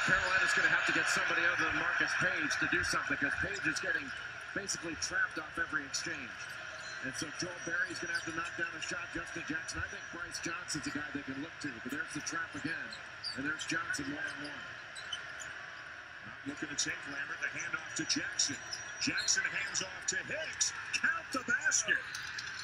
Carolina's going to have to get somebody other than Marcus Page to do something because Page is getting basically trapped off every exchange. And so Joel Berry's going to have to knock down a shot. Justin Jackson. I think Bryce Johnson's a guy they can look to. But there's the trap again. And there's Johnson one-on-one. Not looking to take Lambert. The handoff to Jackson. Jackson hands off to Hicks. Count the basket.